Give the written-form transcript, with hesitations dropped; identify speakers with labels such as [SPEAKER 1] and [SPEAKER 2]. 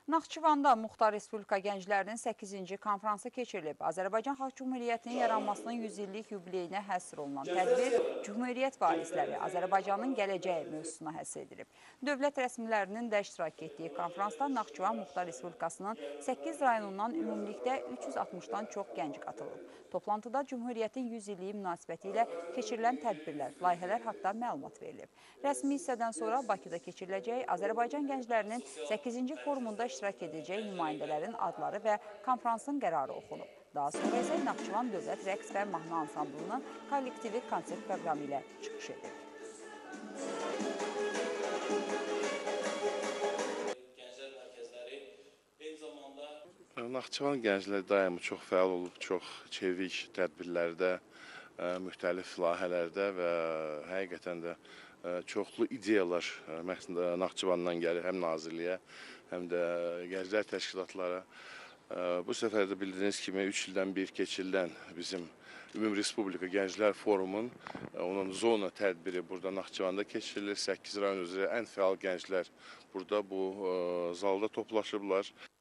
[SPEAKER 1] Naxçıvanda Muxtar Respublika Gənclərinin 8-ci konfransı keçirilib. Azərbaycan Xalq Cümhuriyyətinin yaranmasının 100 illik yubileyinə həsr olunan tədbir Cümhuriyyət varisləri Azərbaycanın gələcəyi mövzusuna həsr edilib. Dövlət rəsmilərinin də iştirak etdiyi konfransda Naxçıvan Muxtar Respublikasının 8 rayonundan ümumilikdə 360-dan çox gənc qatılıb. Toplantıda Cümhuriyyətin 100 illiyi münasibəti ilə keçirilən tədbirlər, layihələr haqda məlumat verilib. Rəsmi hissədən sonra Bakıda keçiriləcək Azərbaycan gənclərinin 8-ci forumunda iştirak edəcək nümayəndələrin adları və konfransın qərarı oxunub. Daha sonra isə Naxçıvan Dövlət Rəqs və Mahnı Ansamblının kollektivi konsert proqramı ilə çıxış edib.
[SPEAKER 2] Naxçıvan gəncləri daima çox fəal olub, çox çevik tədbirlərdə, müxtəlif layihələrdə və həqiqətən də çoxlu ideyalar Naxçıvandan gəlir, həm nazirliyə, həm də gənclər təşkilatlara. Bu səfər də bildiyiniz kimi 3 ildən bir keçirilən bizim Ümumi Respublika Gənclər Forumun, onun zona tədbiri burada Naxçıvanda keçirilir. 8 rayon üzrə ən fəal gənclər burada bu zalda toplaşıblar.